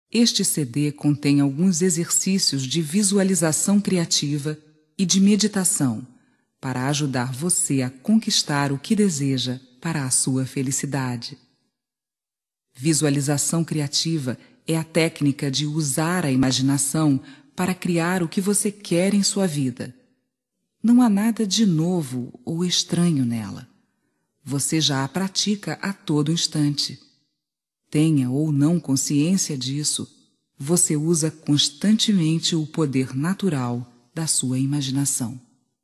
Este CD contém alguns exercícios de visualização criativa e de meditação para ajudar você a conquistar o que deseja para a sua felicidade. Visualização criativa é a técnica de usar a imaginação para criar o que você quer em sua vida. Não há nada de novo ou estranho nela. Você já a pratica a todo instante. Tenha ou não consciência disso, você usa constantemente o poder natural da sua imaginação.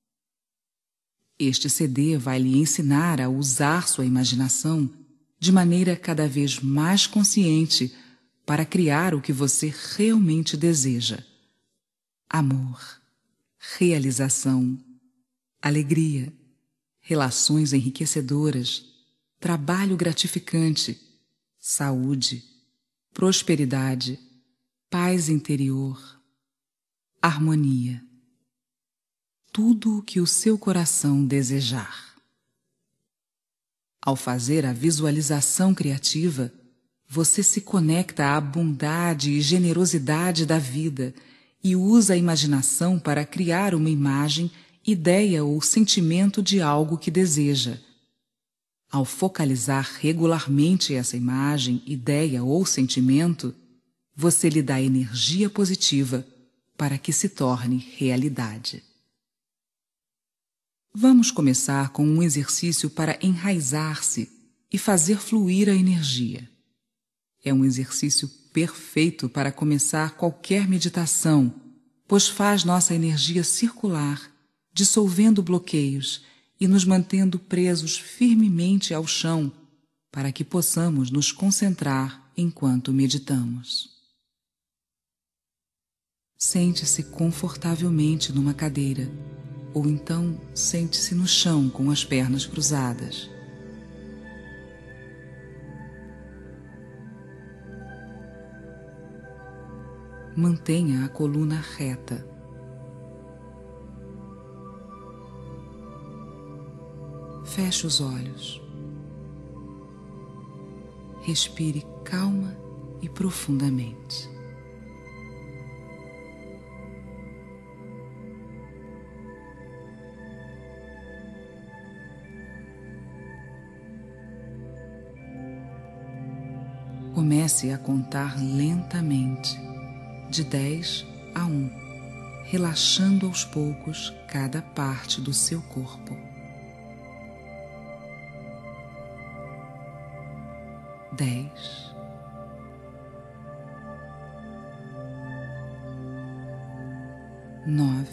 Este CD vai lhe ensinar a usar sua imaginação de maneira cada vez mais consciente para criar o que você realmente deseja: amor, realização, alegria, relações enriquecedoras, trabalho gratificante, saúde, prosperidade, paz interior, harmonia. Tudo o que o seu coração desejar. Ao fazer a visualização criativa, você se conecta à bondade e generosidade da vida e usa a imaginação para criar uma imagem, ideia ou sentimento de algo que deseja. Ao focalizar regularmente essa imagem, ideia ou sentimento, você lhe dá energia positiva para que se torne realidade. Vamos começar com um exercício para enraizar-se e fazer fluir a energia. É um exercício perfeito para começar qualquer meditação, pois faz nossa energia circular, dissolvendo bloqueios e nos mantendo presos firmemente ao chão, para que possamos nos concentrar enquanto meditamos. Sente-se confortavelmente numa cadeira, ou então sente-se no chão com as pernas cruzadas. Mantenha a coluna reta. Feche os olhos. Respire calma e profundamente. Comece a contar lentamente, de 10 a 1, relaxando aos poucos cada parte do seu corpo. 10, 9,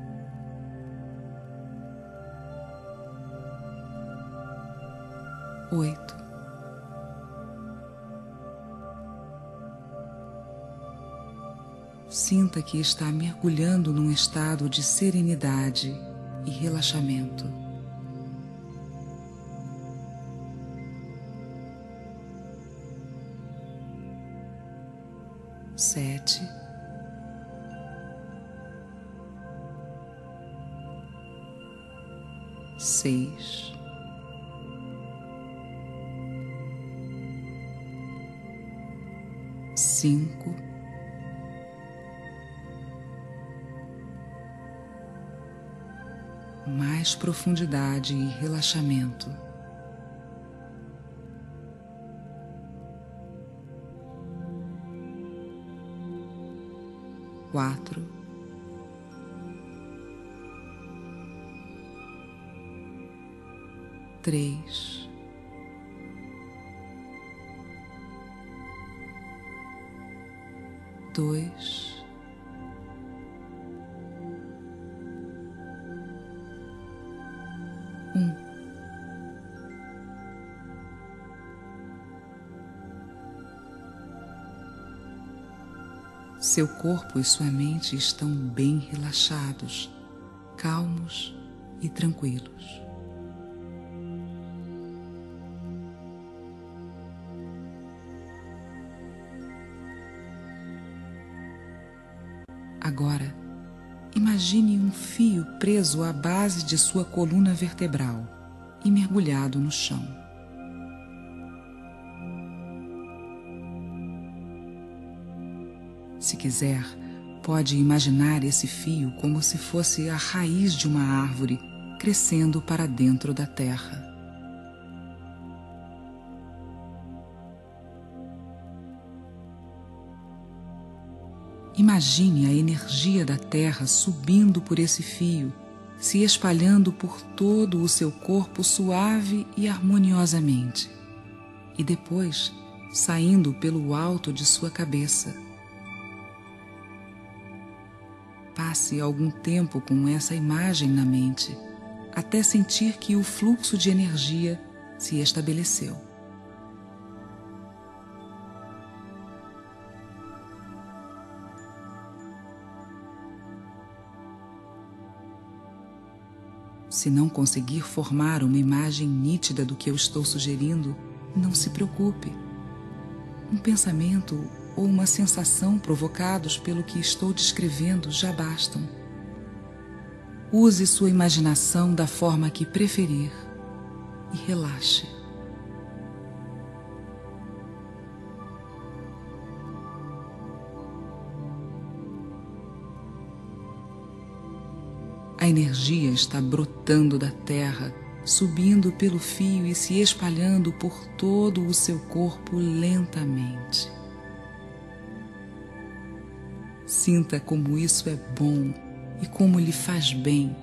8, 'Sinta que está mergulhando num estado de serenidade e relaxamento. 7, 6, 5, 'Mais profundidade e relaxamento. 4, 3, 2, 1. Seu corpo e sua mente estão bem relaxados, calmos e tranquilos. Agora, imagine um fio preso à base de sua coluna vertebral e mergulhado no chão. se quiser, pode imaginar esse fio como se fosse a raiz de uma árvore crescendo para dentro da terra. Imagine a energia da terra subindo por esse fio, se espalhando por todo o seu corpo suave e harmoniosamente, e depois saindo pelo alto de sua cabeça. Passe algum tempo com essa imagem na mente, até sentir que o fluxo de energia se estabeleceu. Se não conseguir formar uma imagem nítida do que eu estou sugerindo, não se preocupe. Um pensamento ou uma sensação provocados pelo que estou descrevendo já bastam. Use sua imaginação da forma que preferir e relaxe. A energia está brotando da terra, subindo pelo fio e se espalhando por todo o seu corpo lentamente. Sinta como isso é bom e como lhe faz bem.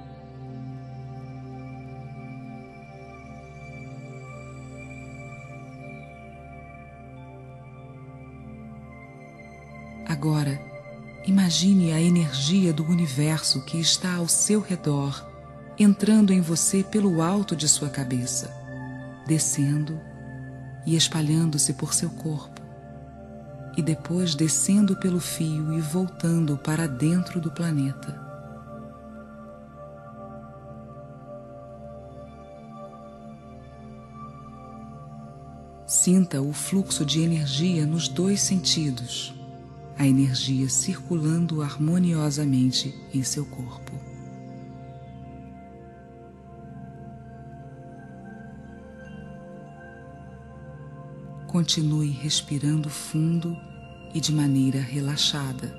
Agora, imagine a energia do universo que está ao seu redor, entrando em você pelo alto de sua cabeça, descendo e espalhando-se por seu corpo, e depois descendo pelo fio e voltando para dentro do planeta. Sinta o fluxo de energia nos dois sentidos, a energia circulando harmoniosamente em seu corpo. Continue respirando fundo e de maneira relaxada.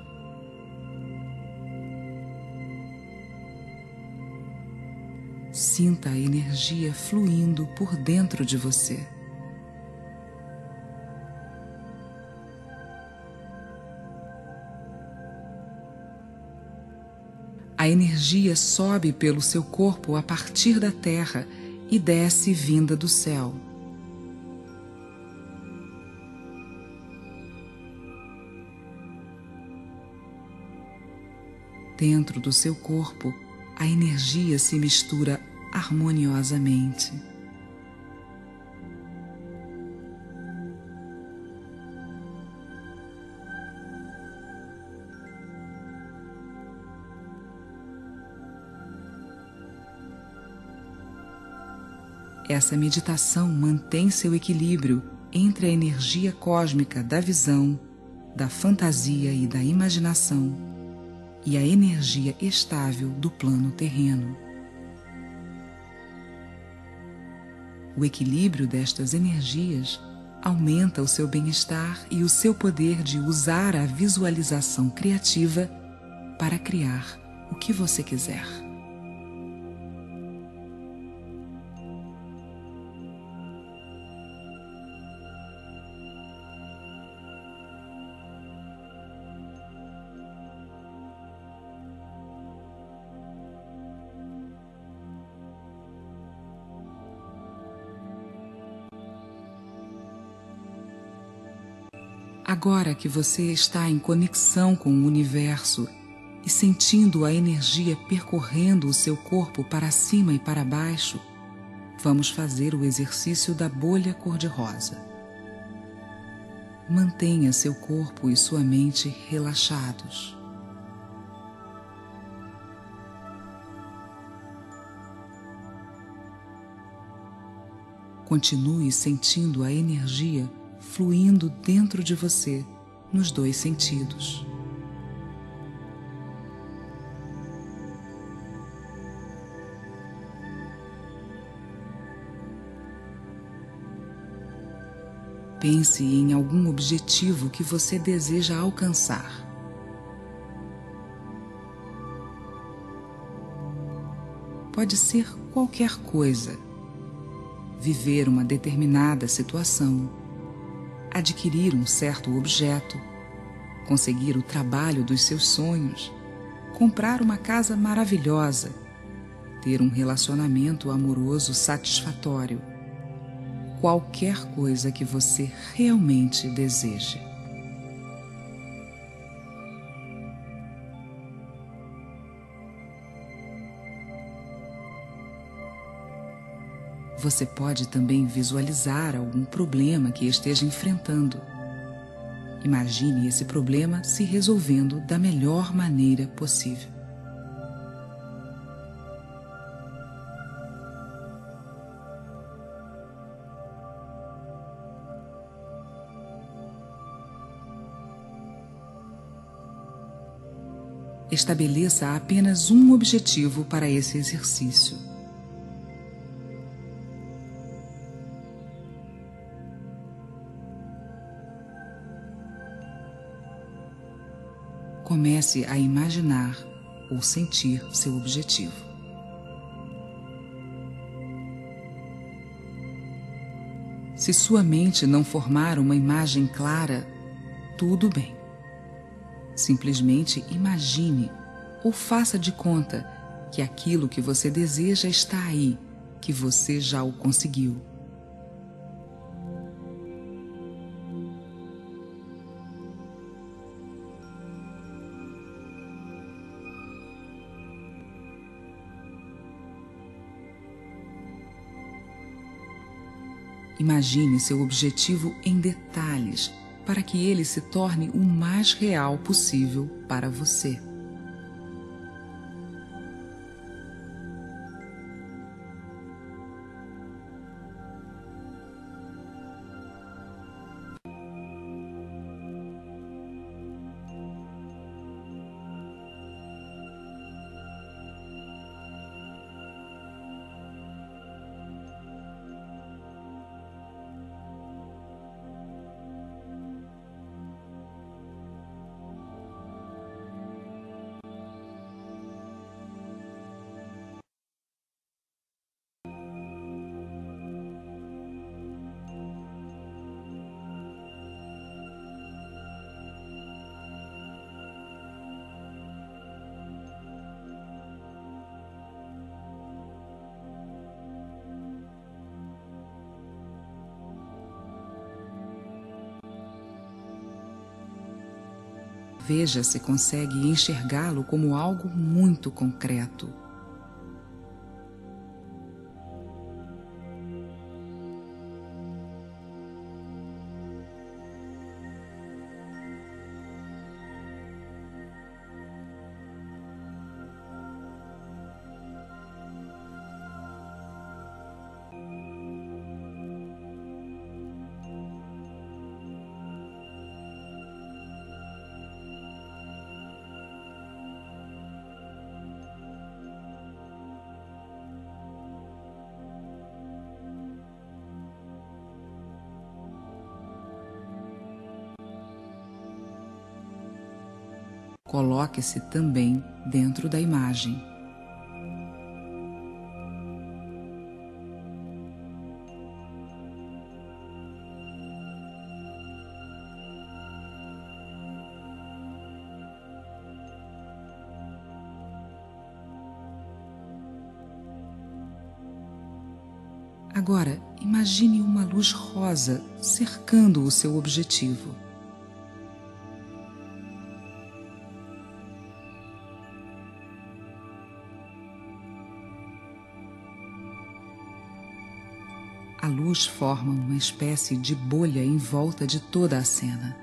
Sinta a energia fluindo por dentro de você. A energia sobe pelo seu corpo a partir da terra e desce vinda do céu. Dentro do seu corpo, a energia se mistura harmoniosamente. Essa meditação mantém seu equilíbrio entre a energia cósmica da visão, da fantasia e da imaginação e a energia estável do plano terreno. O equilíbrio destas energias aumenta o seu bem-estar e o seu poder de usar a visualização criativa para criar o que você quiser. Agora que você está em conexão com o universo e sentindo a energia percorrendo o seu corpo para cima e para baixo, vamos fazer o exercício da bolha cor-de-rosa. Mantenha seu corpo e sua mente relaxados. Continue sentindo a energia fluindo dentro de você, nos dois sentidos. Pense em algum objetivo que você deseja alcançar. pode ser qualquer coisa: viver uma determinada situação, adquirir um certo objeto, conseguir o trabalho dos seus sonhos, comprar uma casa maravilhosa, ter um relacionamento amoroso satisfatório, qualquer coisa que você realmente deseje. Você pode também visualizar algum problema que esteja enfrentando. Imagine esse problema se resolvendo da melhor maneira possível. Estabeleça apenas um objetivo para esse exercício. Comece a imaginar ou sentir seu objetivo. Se sua mente não formar uma imagem clara, tudo bem. Simplesmente imagine ou faça de conta que aquilo que você deseja está aí, que você já o conseguiu. Imagine seu objetivo em detalhes para que ele se torne o mais real possível para você. Veja se consegue enxergá-lo como algo muito concreto. Coloque-se também dentro da imagem. Agora, imagine uma luz rosa cercando o seu objetivo. A luz forma uma espécie de bolha em volta de toda a cena.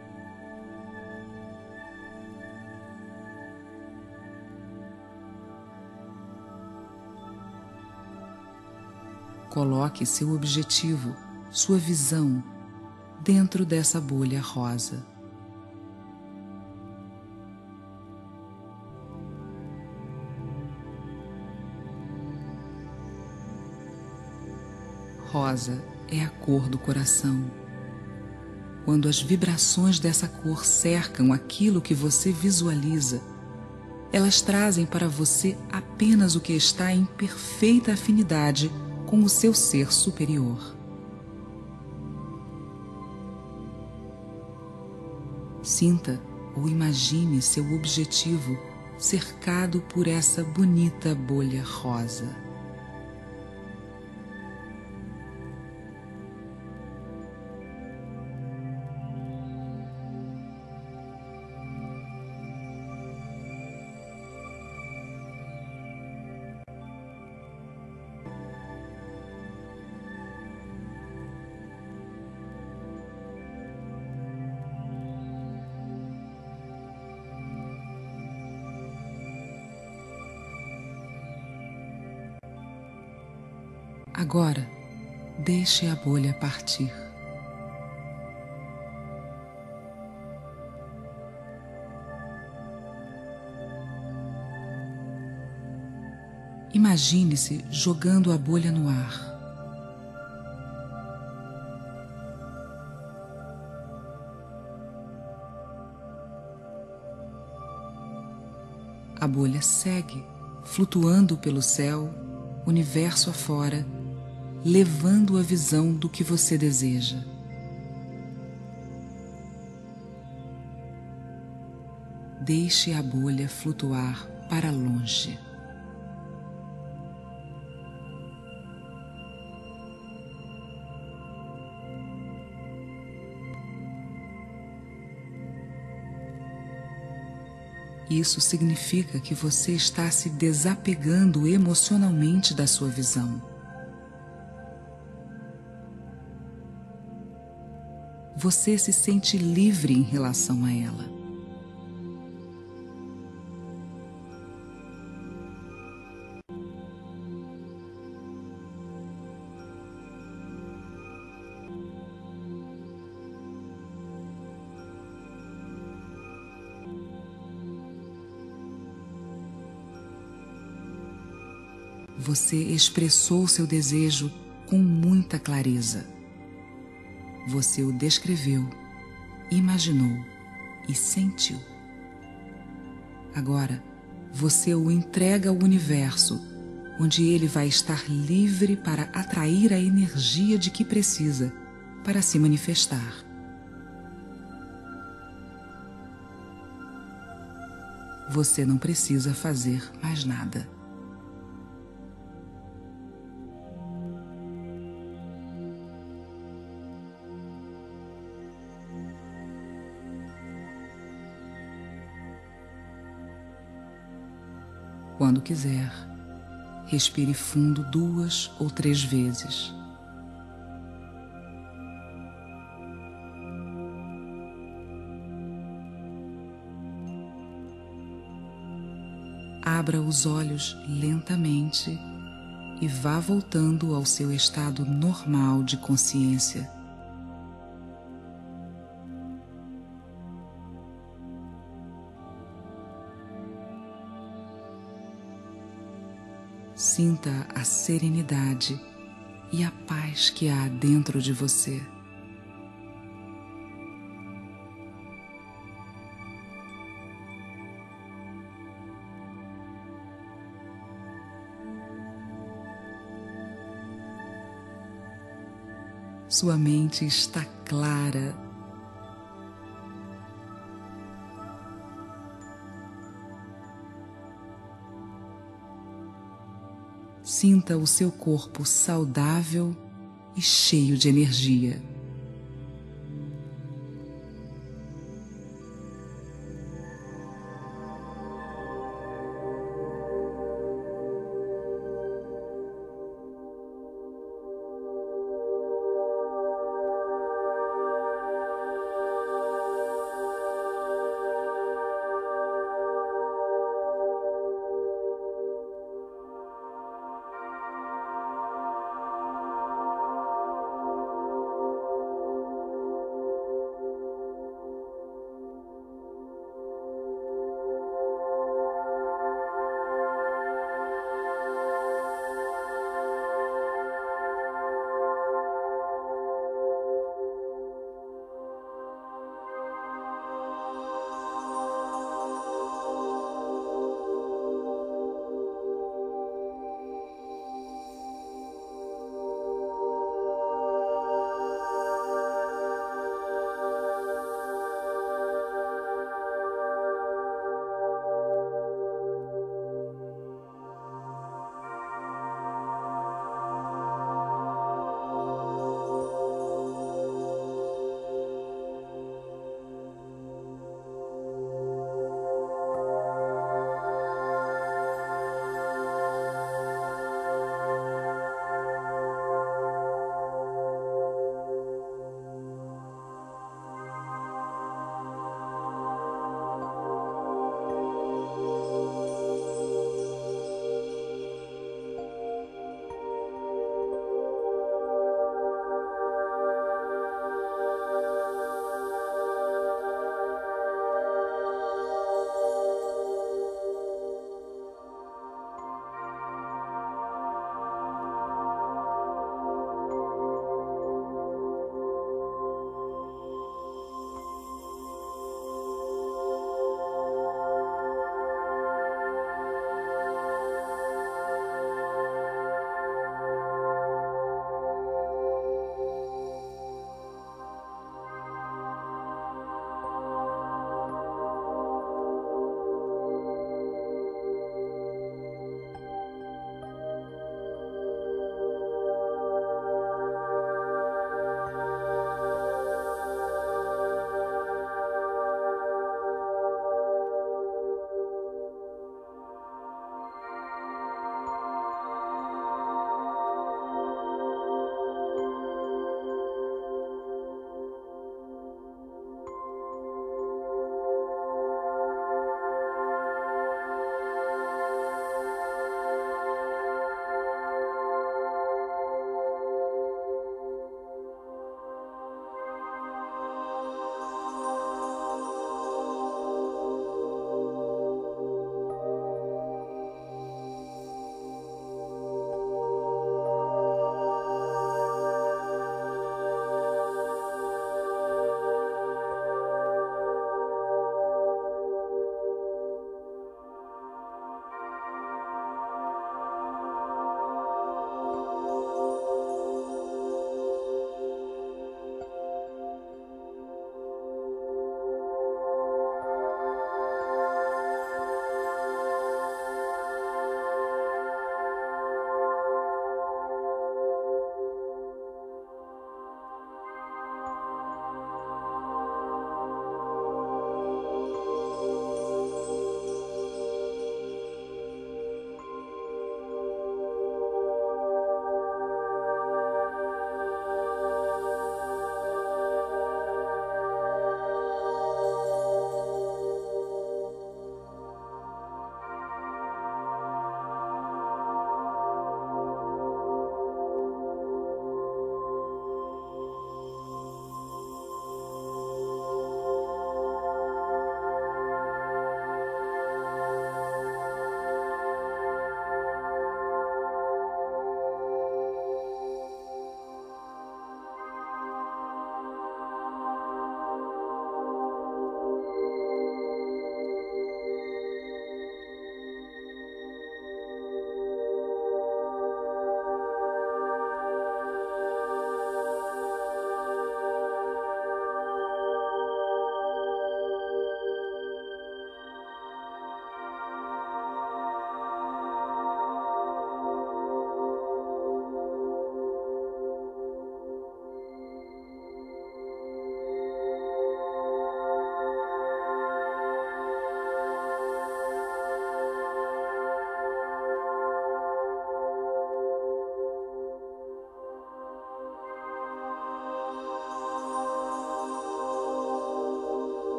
Coloque seu objetivo, sua visão, dentro dessa bolha rosa. Rosa é a cor do coração. Quando as vibrações dessa cor cercam aquilo que você visualiza, Elas trazem para você apenas o que está em perfeita afinidade com o seu ser superior. Sinta ou imagine seu objetivo cercado por essa bonita bolha rosa. Agora, deixe a bolha partir. Imagine-se jogando a bolha no ar. A bolha segue, flutuando pelo céu, universo afora, levando a visão do que você deseja. Deixe a bolha flutuar para longe. Isso significa que você está se desapegando emocionalmente da sua visão. Você se sente livre em relação a ela. Você expressou seu desejo com muita clareza. Você o descreveu, imaginou e sentiu. Agora, você o entrega ao universo, onde ele vai estar livre para atrair a energia de que precisa para se manifestar. Você não precisa fazer mais nada. Quando quiser, respire fundo 2 ou 3 vezes. Abra os olhos lentamente e vá voltando ao seu estado normal de consciência. Sinta a serenidade e a paz que há dentro de você. Sua mente está clara. Sinta o seu corpo saudável e cheio de energia.